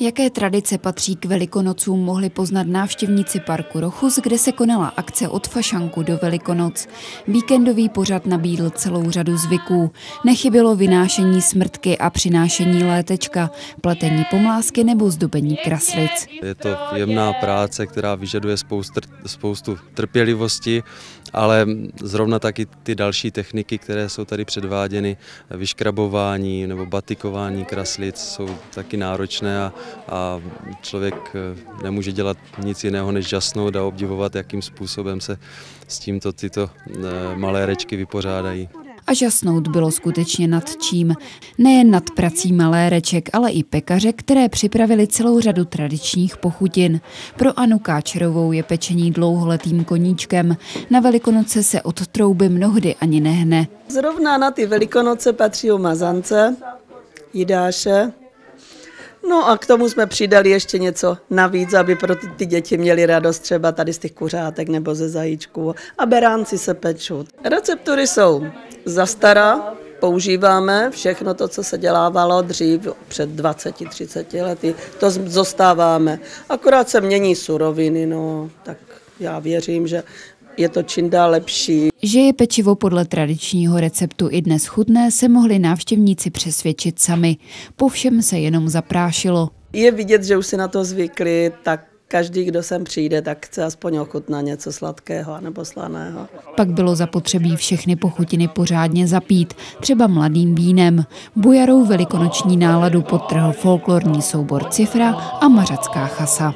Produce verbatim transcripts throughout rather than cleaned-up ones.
Jaké tradice patří k Velikonocům, mohli poznat návštěvníci parku Rochus, kde se konala akce od fašanku do Velikonoc. Víkendový pořad nabídl celou řadu zvyků. Nechybělo vynášení smrtky a přinášení létečka, pletení pomlásky nebo zdobení kraslic. Je to jemná práce, která vyžaduje spoustu, spoustu trpělivosti, ale zrovna taky ty další techniky, které jsou tady předváděny, vyškrabování nebo batikování kraslic, jsou taky náročné a, a člověk nemůže dělat nic jiného, než žasnout a obdivovat, jakým způsobem se s tímto tyto malé rečky vypořádají. A žasnout bylo skutečně nad čím. Nejen nad prací maléreček, ale i pekaře, které připravili celou řadu tradičních pochutin. Pro Anu Káčerovou je pečení dlouholetým koníčkem. Na Velikonoce se od trouby mnohdy ani nehne. Zrovna na ty Velikonoce patří mazance, jidáše. No a k tomu jsme přidali ještě něco navíc, aby pro ty, ty děti měly radost třeba tady z těch kuřátek nebo ze zajíčků. A beránci se pečou. Receptury jsou zastara, používáme všechno to, co se dělávalo dřív před dvaceti třiceti lety, to zostáváme. Akorát se mění suroviny, no tak já věřím, že je to čím dál lepší. Že je pečivo podle tradičního receptu i dnes chutné, se mohli návštěvníci přesvědčit sami. Po všem se jenom zaprášilo. Je vidět, že už si na to zvykli, tak každý, kdo sem přijde, tak chce aspoň ochutnat něco sladkého nebo slaného. Pak bylo zapotřebí všechny pochutiny pořádně zapít, třeba mladým vínem. Bujarou velikonoční náladu podtrhl folklorní soubor Cifra a mařacká chasa.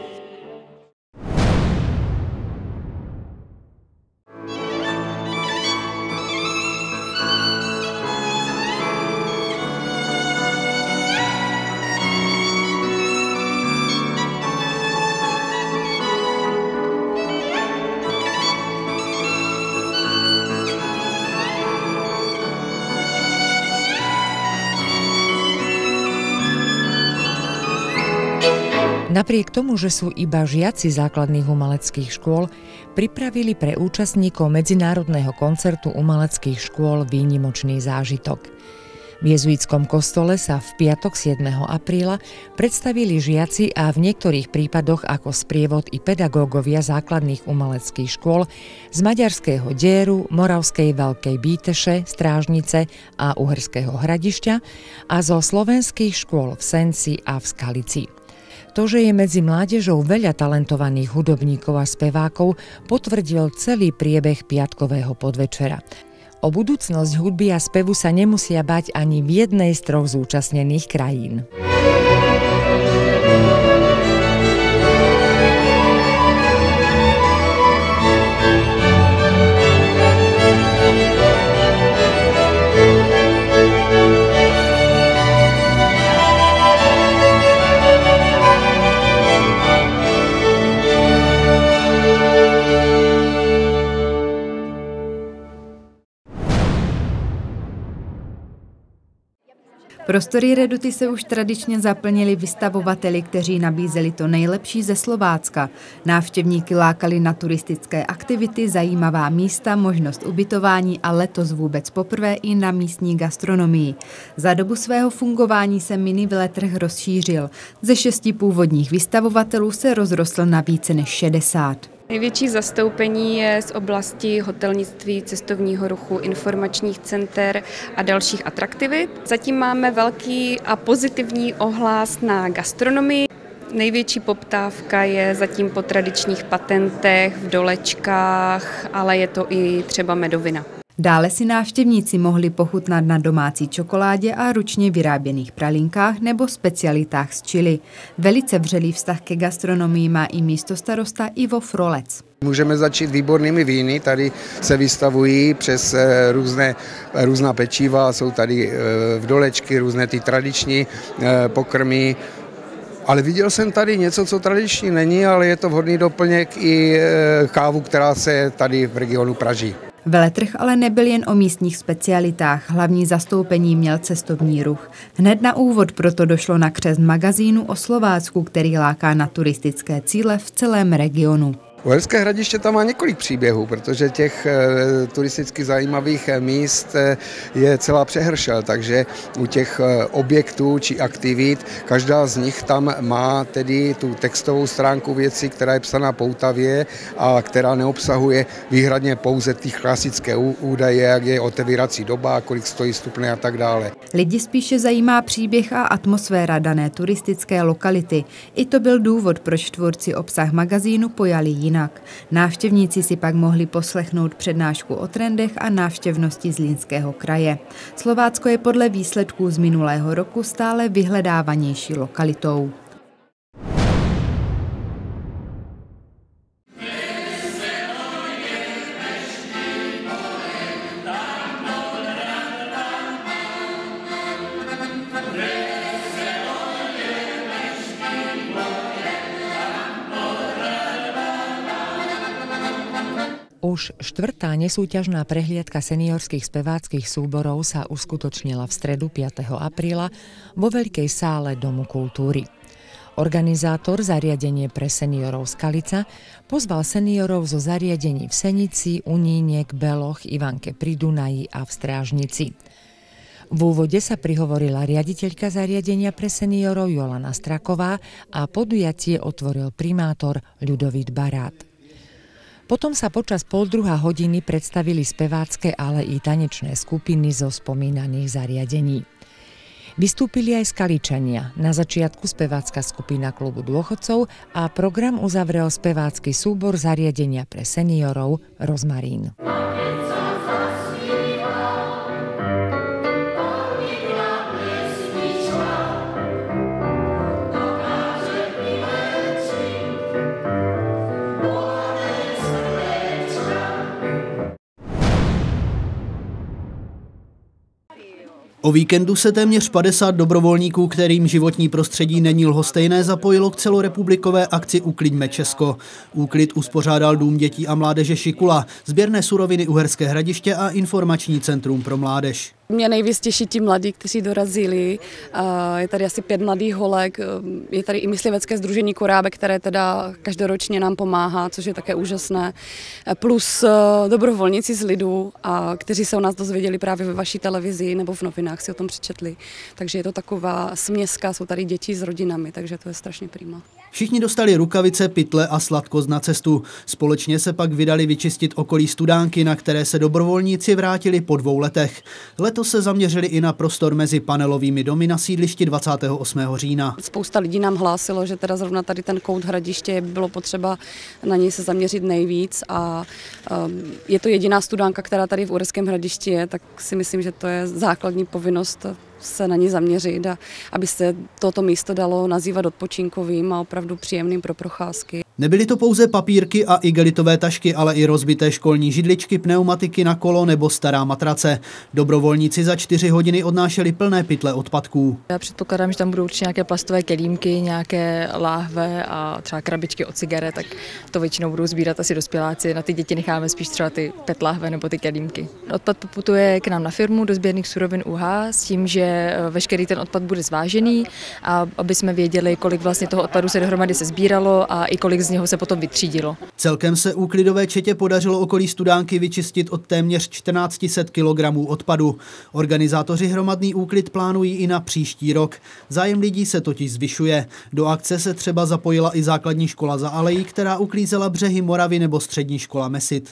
Napriek tomu, že sú iba žiaci základných umeleckých škôl, pripravili pre účastníkov medzinárodného koncertu umeleckých škôl výnimočný zážitok. V jezuitskom kostole sa v piatok siedmeho apríla predstavili žiaci a v niektorých prípadoch ako sprievod i pedagógovia základných umeleckých škôl z maďarského Dieru, Moravskej Veľkej Bíteše, Strážnice a Uherského Hradišťa a zo slovenských škôl v Senci a v Skalici. To, že je medzi mládežou veľa talentovaných hudobníkov a spevákov, potvrdil celý priebeh piatkového podvečera. O budúcnosť hudby a spevu sa nemusia bať ani v jednej z troch zúčastnených krajín. Prostory Reduty se už tradičně zaplnili vystavovateli, kteří nabízeli to nejlepší ze Slovácka. Návštěvníky lákali na turistické aktivity, zajímavá místa, možnost ubytování a letos vůbec poprvé i na místní gastronomii. Za dobu svého fungování se mini veletrh rozšířil. Ze šesti původních vystavovatelů se rozrostl na více než šedesát. Největší zastoupení je z oblasti hotelnictví, cestovního ruchu, informačních center a dalších atraktivit. Zatím máme velký a pozitivní ohlas na gastronomii. Největší poptávka je zatím po tradičních patentech, v dolečkách, ale je to i třeba medovina. Dále si návštěvníci mohli pochutnat na domácí čokoládě a ručně vyráběných pralinkách nebo specialitách z Chile. Velice vřelý vztah ke gastronomii má i místostarosta Ivo Frolec. Můžeme začít výbornými víny, tady se vystavují přes různé, různá pečiva, jsou tady vdolečky, různé ty tradiční pokrmy. Ale viděl jsem tady něco, co tradiční není, ale je to vhodný doplněk i kávu, která se tady v regionu praží. Veletrh ale nebyl jen o místních specialitách, hlavní zastoupení měl cestovní ruch. Hned na úvod proto došlo na křest magazínu o Slovácku, který láká na turistické cíle v celém regionu. Uherské Hradiště tam má několik příběhů, protože těch e, turisticky zajímavých míst e, je celá přehršel, takže u těch e, objektů či aktivit, každá z nich tam má tedy tu textovou stránku věci, která je psaná poutavě a která neobsahuje výhradně pouze ty klasické údaje, jak je otevírací doba, kolik stojí vstupné a tak dále. Lidi spíše zajímá příběh a atmosféra dané turistické lokality. I to byl důvod, proč tvůrci obsah magazínu pojali jinak. Návštěvníci si pak mohli poslechnout přednášku o trendech a návštěvnosti Zlínského kraje. Slovácko je podle výsledků z minulého roku stále vyhledávanější lokalitou. Už štvrtá nesúťažná prehliadka seniorských speváckych súborov sa uskutočnila v stredu piateho apríla vo veľkej sále Domu kultúry. Organizátor zariadenie pre seniorov Skalica pozval seniorov zo zariadení v Senici, Unínek, Beloch, Ivanke pri Dunaji a v Strážnici. V úvode sa prihovorila riaditeľka zariadenia pre seniorov Jolana Straková a podujatie otvoril primátor Ľudovít Barát. Potom sa počas poldruhá hodiny predstavili spevácké, ale i tanečné skupiny zo spomínaných zariadení. Vystúpili aj Skaličania, na začiatku spevácka skupina klubu dôchodcov a program uzavrel spevácky súbor zariadenia pre seniorov Rozmarín. O víkendu se téměř padesát dobrovolníků, kterým životní prostředí není lhostejné, zapojilo k celorepublikové akci Uklidíme Česko. Úklid uspořádal Dům dětí a mládeže Šikula, sběrné suroviny Uherské Hradiště a informační centrum pro mládež. Mě nejvíc těší ti mladí, kteří dorazili. Je tady asi pět mladých holek, je tady i myslivecké sdružení Korábek, které teda každoročně nám pomáhá, což je také úžasné. Plus dobrovolníci z lidu, a kteří se o nás dozvěděli právě ve vaší televizi nebo v novinách si o tom přečetli. Takže je to taková směska, jsou tady děti s rodinami, takže to je strašně prima. Všichni dostali rukavice, pytle a sladkost na cestu. Společně se pak vydali vyčistit okolí Studánky, na které se dobrovolníci vrátili po dvou letech. Letos se zaměřili i na prostor mezi panelovými domy na sídlišti dvacátého osmého října. Spousta lidí nám hlásilo, že teda zrovna tady ten kout Hradiště bylo potřeba na něj se zaměřit nejvíc a um, je to jediná Studánka, která tady v Uherském Hradišti je, tak si myslím, že to je základní povinnost se na ní zaměřit a aby se toto místo dalo nazývat odpočinkovým a opravdu příjemným pro procházky. Nebyly to pouze papírky a igelitové tašky, ale i rozbité školní židličky, pneumatiky na kolo nebo stará matrace. Dobrovolníci za čtyři hodiny odnášeli plné pytle odpadků. Já předpokládám, že tam budou určitě nějaké plastové kelímky, nějaké láhve a třeba krabičky od cigaret, tak to většinou budou sbírat asi dospěláci. Na ty děti necháme spíš třeba ty pet láhve nebo ty kelímky. Odpad poputuje k nám na firmu do sběrných surovin U H s tím, že veškerý ten odpad bude zvážený, a aby jsme věděli, kolik vlastně toho odpadu se dohromady se sbíralo a i kolik z něho se potom vytřídilo. Celkem se úklidové četě podařilo okolí Studánky vyčistit od téměř čtrnáct set kilogramů odpadu. Organizátoři hromadný úklid plánují i na příští rok. Zájem lidí se totiž zvyšuje. Do akce se třeba zapojila i základní škola Za Alejí, která uklízela břehy Moravy, nebo střední škola Mesit.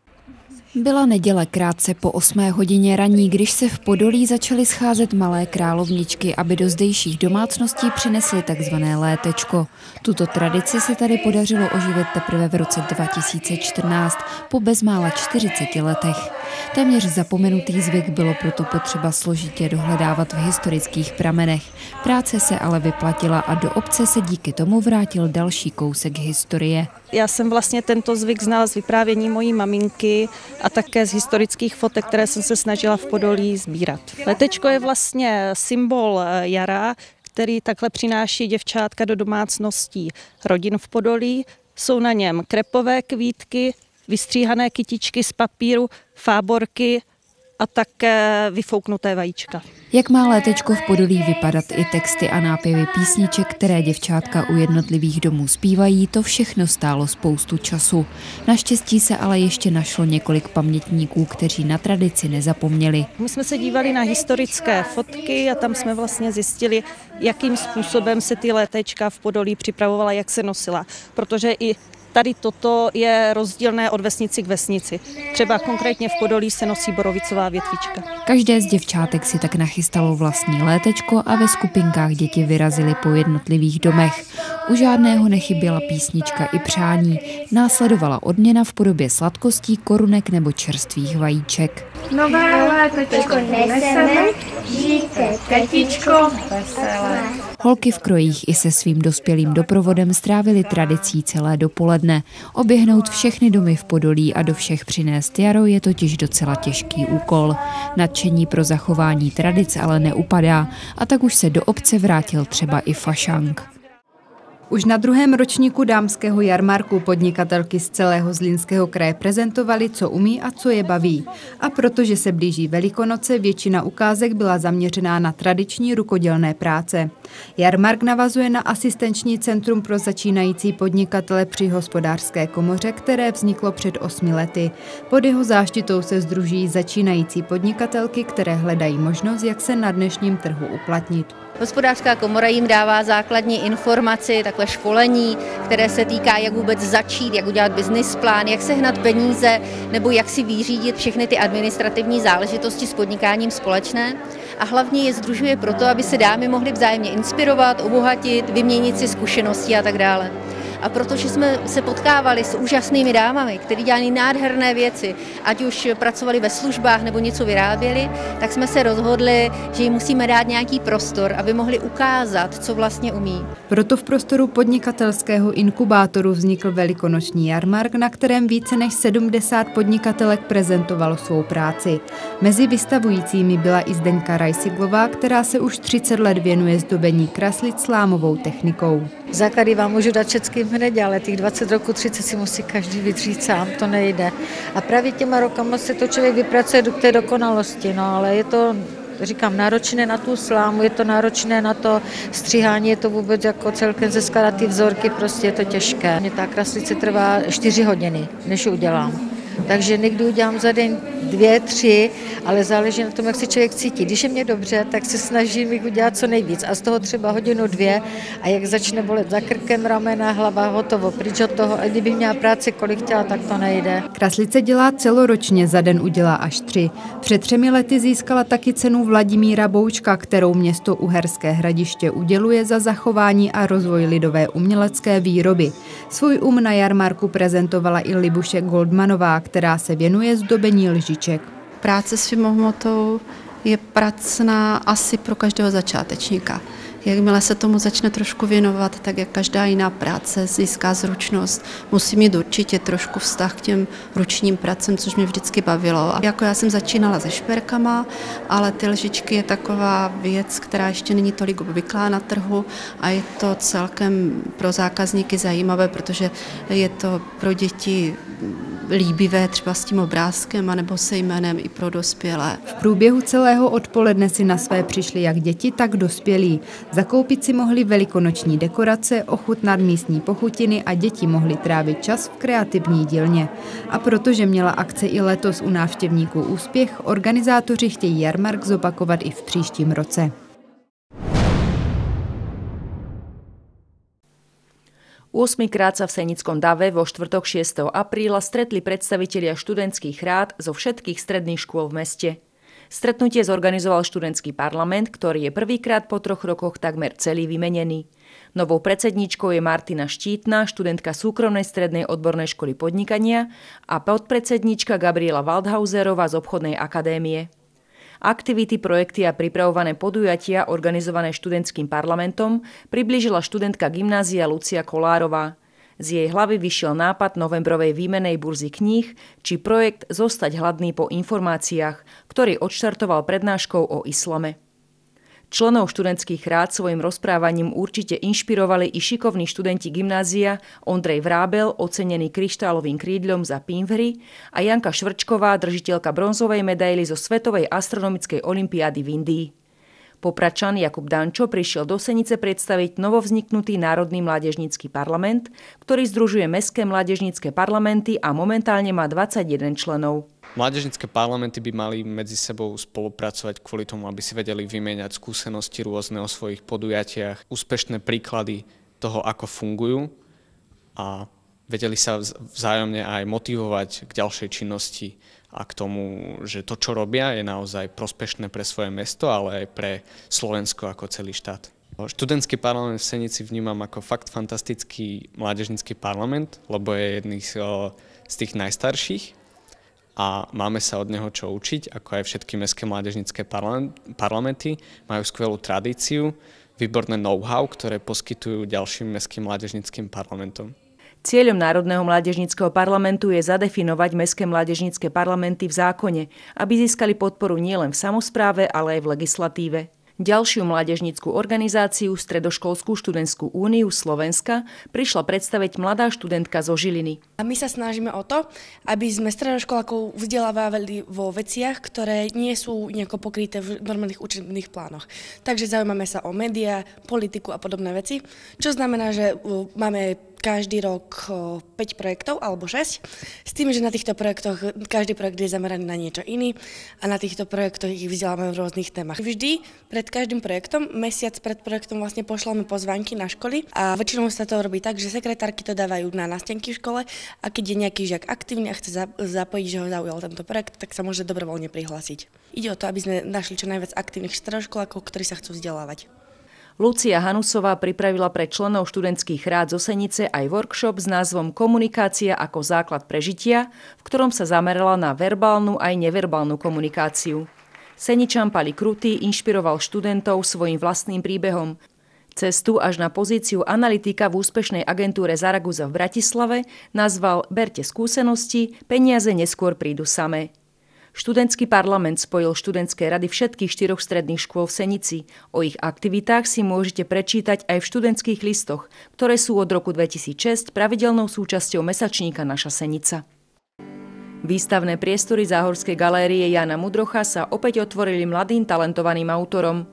Byla neděle krátce po osmé hodině raní, když se v Podolí začaly scházet malé královničky, aby do zdejších domácností přinesly takzvané létečko. Tuto tradici se tady podařilo oživit teprve v roce dva tisíce čtrnáct, po bezmála čtyřiceti letech. Téměř zapomenutý zvyk bylo proto potřeba složitě dohledávat v historických pramenech. Práce se ale vyplatila a do obce se díky tomu vrátil další kousek historie. Já jsem vlastně tento zvyk znala z vyprávění mojí maminky a také z historických fotek, které jsem se snažila v Podolí sbírat. Letečko je vlastně symbol jara, který takhle přináší děvčátka do domácností rodin v Podolí. Jsou na něm krepové kvítky, vystříhané kytičky z papíru, fáborky a také vyfouknuté vajíčka. Jak má létečko v Podolí vypadat, i texty a nápěvy písniček, které děvčátka u jednotlivých domů zpívají, to všechno stálo spoustu času. Naštěstí se ale ještě našlo několik pamětníků, kteří na tradici nezapomněli. My jsme se dívali na historické fotky a tam jsme vlastně zjistili, jakým způsobem se ty létečka v Podolí připravovala, jak se nosila, protože i tady toto je rozdílné od vesnici k vesnici. Třeba konkrétně v Podolí se nosí borovicová větvička. Každé z děvčátek si tak nachystalo vlastní létečko a ve skupinkách děti vyrazily po jednotlivých domech. U žádného nechyběla písnička i přání. Následovala odměna v podobě sladkostí, korunek nebo čerstvých vajíček. Nové létečko neseme, žijte tetičko veselé. Holky v krojích i se svým dospělým doprovodem strávili tradicí celé dopoledne. Oběhnout všechny domy v Podolí a do všech přinést jaro je totiž docela těžký úkol. Nadšení pro zachování tradic ale neupadá a tak už se do obce vrátil třeba i fašank. Už na druhém ročníku dámského jarmarku podnikatelky z celého Zlínského kraje prezentovaly, co umí a co je baví. A protože se blíží Velikonoce, většina ukázek byla zaměřená na tradiční rukodělné práce. Jarmark navazuje na asistenční centrum pro začínající podnikatele při Hospodářské komoře, které vzniklo před osmi lety. Pod jeho záštitou se sdružují začínající podnikatelky, které hledají možnost, jak se na dnešním trhu uplatnit. Hospodářská komora jim dává základní informaci, takové školení, které se týká, jak vůbec začít, jak udělat business plán, jak sehnat peníze nebo jak si vyřídit všechny ty administrativní záležitosti s podnikáním společné. A hlavně je sdružuje proto, aby se dámy mohly vzájemně inspirovat, obohatit, vyměnit si zkušenosti a tak dále. A protože jsme se potkávali s úžasnými dámami, které dělali nádherné věci, ať už pracovali ve službách nebo něco vyráběli, tak jsme se rozhodli, že jim musíme dát nějaký prostor, aby mohli ukázat, co vlastně umí. Proto v prostoru podnikatelského inkubátoru vznikl velikonoční jarmark, na kterém více než sedmdesát podnikatelek prezentovalo svou práci. Mezi vystavujícími byla i Zdeňka Rajsiglová, která se už třicet let věnuje zdobení kraslic slámovou technikou. Základy vám můžu dát všechny hned, ale těch dvacet roku, třicet si musí každý vytřít sám, to nejde. A právě těma rokama se to člověk vypracuje do té dokonalosti, no ale je to, říkám, náročné na tu slámu, je to náročné na to stříhání, je to vůbec jako celkem zeskládat ty vzorky, prostě je to těžké. Mě ta kraslice trvá čtyři hodiny, než ji udělám. Takže někdy udělám za den dvě, tři, ale záleží na tom, jak se člověk cítí. Když je mě dobře, tak se snažím jich udělat co nejvíc a z toho třeba hodinu, dvě a jak začne bolet za krkem, ramena, hlava, hotovo, pryč od toho. A kdyby měla práci, kolik chtěla, tak to nejde. Kraslice dělá celoročně, za den udělá až tři. Před třemi lety získala taky cenu Vladimíra Boučka, kterou město Uherské Hradiště uděluje za zachování a rozvoj lidové umělecké výroby. Svůj um na jarmarku prezentovala i Libuše Goldmanová, která se věnuje zdobení lžiček. Práce s filmohmotou je pracná asi pro každého začátečníka. Jakmile se tomu začne trošku věnovat, tak jak každá jiná práce získá zručnost, musí mít určitě trošku vztah k těm ručním pracem, což mě vždycky bavilo. A jako já jsem začínala se šperkama, ale ty lžičky je taková věc, která ještě není tolik obvyklá na trhu a je to celkem pro zákazníky zajímavé, protože je to pro děti líbivé třeba s tím obrázkem anebo se jménem i pro dospělé. V průběhu celého odpoledne si na své přišli jak děti, tak dospělí. Zakoupit si mohli velikonoční dekorace, ochutnat místní pochutiny a děti mohly trávit čas v kreativní dílně. A protože měla akce i letos u návštěvníků úspěch, organizátoři chtějí jarmark zopakovat i v příštím roce. ôsmikrát sa v Senickom dave vo štvrtok šiesteho apríla stretli predstavitelia študentských rád zo všetkých stredných škôl v meste. Stretnutie zorganizoval študentský parlament, ktorý je prvýkrát po troch rokoch takmer celý vymenený. Novou predsedníčkou je Martina Štítna, študentka súkromnej strednej odbornej školy podnikania a podpredsedníčka Gabriela Waldhauserová z obchodnej akadémie. Aktivity, projekty a pripravované podujatia organizované študentským parlamentom priblížila študentka gymnázia Lucia Kolárová. Z jej hlavy vyšiel nápad novembrovej výmenej burzy kníh či projekt Zostať hladný po informáciách, ktorý odštartoval prednáškou o islame. Členov študentských rád svojim rozprávaním určite inšpirovali i šikovní študenti gymnázia Ondrej Vrábel, ocenený kryštálovým krídľom za Pimvry, a Janka Švrčková, držiteľka bronzovej medaily zo Svetovej astronomickej olympiády v Indii. Popradčan Jakub Dančo prišiel do Senice predstaviť novovzniknutý Národný mládežnícky parlament, ktorý združuje mestské mládežnícke parlamenty a momentálne má dvadsaťjeden členov. Mládežnícke parlamenty by mali medzi sebou spolupracovať kvôli tomu, aby si vedeli vymieňať skúsenosti rôzne o svojich podujatiach, úspešné príklady toho, ako fungujú, a vedeli sa vzájomne aj motivovať k ďalšej činnosti a k tomu, že to, čo robia, je naozaj prospešné pre svoje mesto, ale aj pre Slovensko ako celý štát. Študentský parlament v Senici vnímam ako fakt fantastický mládežnícky parlament, lebo je jedný z tých najstarších a máme sa od neho čo učiť, ako aj všetky mestské mládežnícke parlamenty. Majú skvelú tradíciu, výborné know-how, ktoré poskytujú ďalším mestským mládežníckym parlamentom. Cieľom Národného mládežníckeho parlamentu je zadefinovať mestské mládežnícke parlamenty v zákone, aby získali podporu nielen v samospráve, ale aj v legislatíve. Ďalšiu mládežnícku organizáciu, Stredoškolskú študentskú úniu Slovenska, prišla predstaviť mladá študentka zo Žiliny. A my sa snažíme o to, aby sme stredoškolákov vzdelávali vo veciach, ktoré nie sú nejako pokryté v normálnych učebných plánoch. Takže zaujímame sa o médiá, politiku a podobné veci, čo znamená, že máme každý rok päť projektov alebo šesť, s tým, že na týchto projektoch každý projekt je zameraný na niečo iný a na týchto projektoch ich vzdeláme v rôznych témach. Vždy pred každým projektom, mesiac pred projektom vlastne pošlame pozvánky na školy a väčšinou sa to robí tak, že sekretárky to dávajú na nástenky v škole a keď je nejaký žiak aktívny a chce zapojiť, že ho zaujal tento projekt, tak sa môže dobrovoľne prihlásiť. Ide o to, aby sme našli čo najviac aktívnych stredoškolákov, ktorí sa chcú vzdelávať. Lucia Hanusová pripravila pre členov študentských rád zo Senice aj workshop s názvom Komunikácia ako základ prežitia, v ktorom sa zamerala na verbálnu aj neverbálnu komunikáciu. Seničan Pali Krutý inšpiroval študentov svojím vlastným príbehom. Cestu až na pozíciu analytika v úspešnej agentúre Zaragoza v Bratislave nazval Berte skúsenosti, peniaze neskôr prídu samé. Študentský parlament spojil študentské rady všetkých štyroch stredných škôl v Senici. O ich aktivitách si môžete prečítať aj v študentských listoch, ktoré sú od roku dvetisícšesť pravidelnou súčasťou mesačníka Naša Senica. Výstavné priestory Záhorskej galérie Jána Mudrocha sa opäť otvorili mladým talentovaným autorom.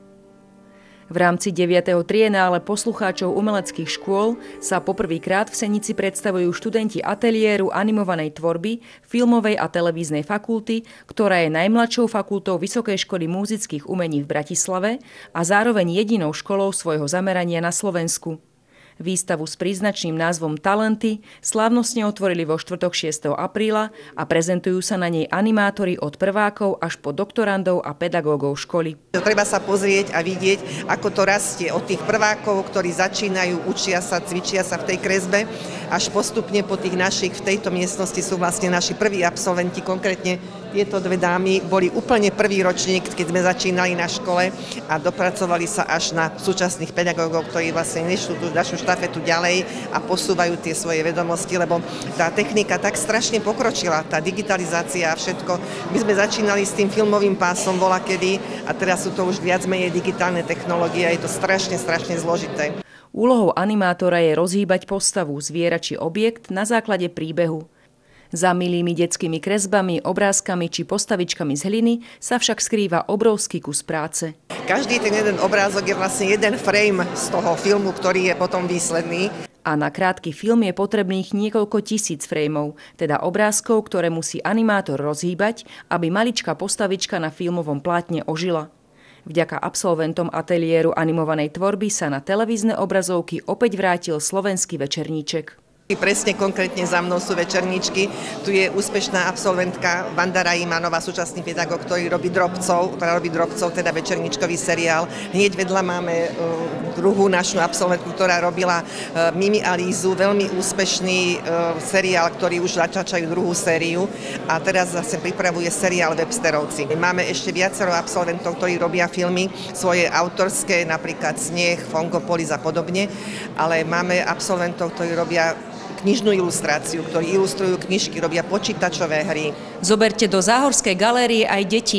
V rámci deviateho trienále poslucháčov umeleckých škôl sa poprvýkrát v Senici predstavujú študenti ateliéru animovanej tvorby filmovej a televíznej fakulty, ktorá je najmladšou fakultou Vysokej školy múzických umení v Bratislave a zároveň jedinou školou svojho zamerania na Slovensku. Výstavu s príznačným názvom Talenty slávnostne otvorili vo štvrtok šiesteho apríla a prezentujú sa na nej animátori od prvákov až po doktorandov a pedagógov školy. Treba sa pozrieť a vidieť, ako to rastie od tých prvákov, ktorí začínajú, učia sa, cvičia sa v tej kresbe, až postupne po tých našich, v tejto miestnosti sú vlastne naši prví absolventi, konkrétne tieto dve dámy boli úplne prvý ročník, keď sme začínali na škole a dopracovali sa až na súčasných pedagógov, ktorí vlastne nešli tú našu štafetu ďalej a posúvajú tie svoje vedomosti, lebo tá technika tak strašne pokročila, tá digitalizácia a všetko. My sme začínali s tým filmovým pásom volakedy a teraz sú to už viac menej digitálne technológie a je to strašne, strašne zložité. Úlohou animátora je rozhýbať postavu, zviera či objekt na základe príbehu. Za milými detskými kresbami, obrázkami či postavičkami z hliny sa však skrýva obrovský kus práce. Každý ten jeden obrázok je vlastne jeden frame z toho filmu, ktorý je potom výsledný. A na krátky film je potrebných niekoľko tisíc frameov, teda obrázkov, ktoré musí animátor rozhýbať, aby maličká postavička na filmovom plátne ožila. Vďaka absolventom ateliéru animovanej tvorby sa na televízne obrazovky opäť vrátil slovenský večerníček. Presne konkrétne za mnou sú večerníčky. Tu je úspešná absolventka Vanda Rajimanová, súčasný pedagóg, ktorý robí drobcov, ktorá robí drobcov, teda večerníčkový seriál. Hneď vedľa máme uh, druhú našu absolventku, ktorá robila uh, Mimi a Lízu, veľmi úspešný uh, seriál, ktorý už začačajú druhú sériu a teraz zase pripravuje seriál Websterovci. Máme ešte viacero absolventov, ktorí robia filmy svoje autorské, napríklad Sneh, Fongopolis a podobne, ale máme absolventov, ktorí robia knižnú ilustráciu, ktorí ilustrujú knižky, robia počítačové hry. Zoberte do Záhorskej galérie aj deti.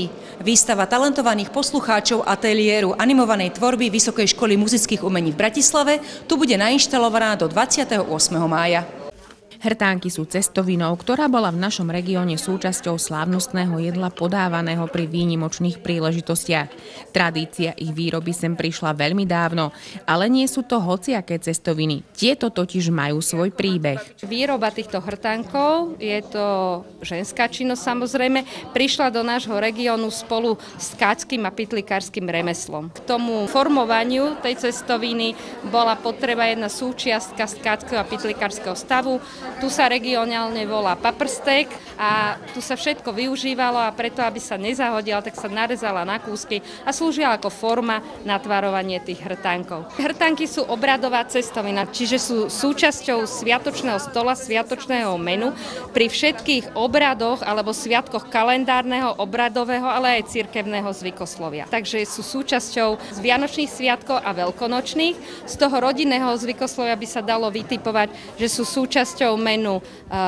Výstava talentovaných poslucháčov ateliéru animovanej tvorby Vysokej školy muzických umení v Bratislave tu bude nainštalovaná do dvadsiateho ôsmeho mája. Hrtánky sú cestovinou, ktorá bola v našom regióne súčasťou slávnostného jedla podávaného pri výnimočných príležitostiach. Tradícia ich výroby sem prišla veľmi dávno, ale nie sú to hociaké cestoviny. Tieto totiž majú svoj príbeh. Výroba týchto hrtánkov, je to ženská činnosť samozrejme, prišla do nášho regiónu spolu s tkáčským a pytlikárskym remeslom. K tomu formovaniu tej cestoviny bola potreba jedna súčiastka z tkáčskeho a pytlikárskeho stavu. Tu sa regionálne volá paprstek a tu sa všetko využívalo a preto, aby sa nezahodila, tak sa narezala na kúsky a slúžila ako forma na tvarovanie tých hrtánkov. Hrtánky sú obradová cestovina, čiže sú súčasťou sviatočného stola, sviatočného menu pri všetkých obradoch alebo sviatkoch kalendárneho, obradového, ale aj cirkevného zvykoslovia. Takže sú súčasťou z vianočných sviatkov a veľkonočných. Z toho rodinného zvykoslovia by sa dalo vytipovať, že sú súčasťou menu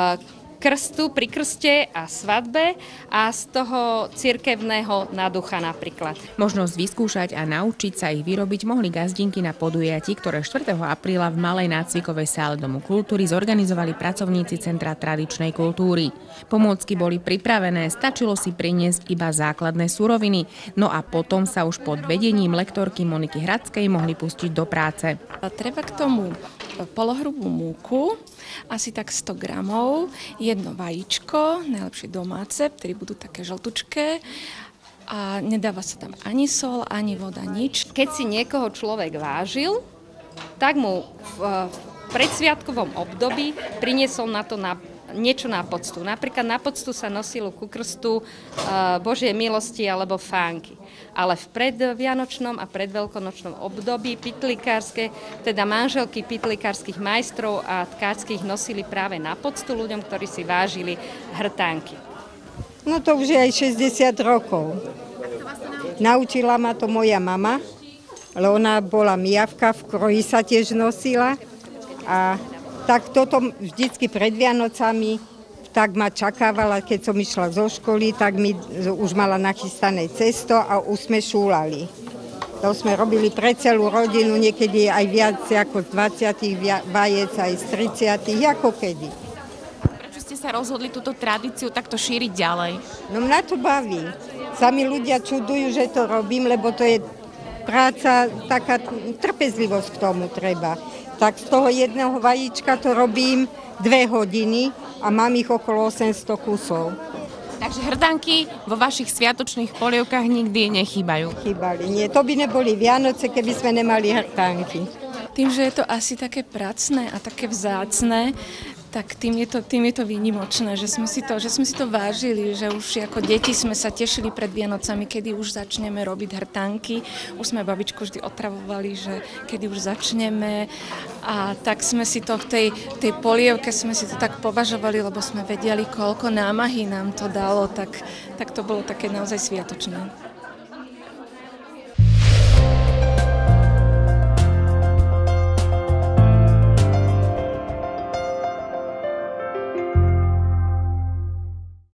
krstu pri krste a svadbe a z toho cirkevného na ducha napríklad. Možnosť vyskúšať a naučiť sa ich vyrobiť mohli gazdinky na podujatí, ktoré štvrtého apríla v Malej nácvikovej sále Domu kultúry zorganizovali pracovníci Centra tradičnej kultúry. Pomôcky boli pripravené, stačilo si priniesť iba základné suroviny, no a potom sa už pod vedením lektorky Moniky Hradskej mohli pustiť do práce. A treba k tomu polohrubú múku, asi tak sto gramov, jedno vajíčko, najlepšie domáce, ktoré budú také žltučké a nedáva sa tam ani sol, ani voda, nič. Keď si niekoho človek vážil, tak mu v predsviatkovom období priniesol na to na niečo na poctu. Napríklad na poctu sa nosilo ku krstu Božej milosti alebo fánky. Ale v predvianočnom a predveľkonočnom období pytlikárske, teda manželky pytlikárskych majstrov a tkáčských nosili práve na poctu ľuďom, ktorí si vážili hrtánky. No to už je aj šesťdesiat rokov. Naučila ma to moja mama, ale ona bola mijavka, v kroji sa tiež nosila a tak toto vždycky pred Vianocami, tak ma čakávala, keď som išla zo školy, tak mi už mala nachystané cesto a už sme šúlali. To sme robili pre celú rodinu, niekedy aj viac ako z dvadsať vajec, aj z tridsať, ako kedy. Prečo ste sa rozhodli túto tradíciu takto šíriť ďalej? No mňa to baví. Sami ľudia čudujú, že to robím, lebo to je práca, taká trpezlivosť k tomu treba. Tak z toho jedného vajíčka to robím dve hodiny a mám ich okolo osemsto kusov. Takže hrtánky vo vašich sviatočných polievkách nikdy nechýbajú? Chýbali, nie. To by neboli Vianoce, keby sme nemali hrtánky. Tým, že je to asi také pracné a také vzácne, tak tým je to, tým je to výnimočné, že sme, si to, že sme si to vážili, že už ako deti sme sa tešili pred Vianocami, kedy už začneme robiť hrtánky. Už sme babičku vždy otravovali, že kedy už začneme a tak sme si to v tej, tej polievke sme si to tak považovali, lebo sme vedeli, koľko námahy nám to dalo, tak, tak to bolo také naozaj sviatočné.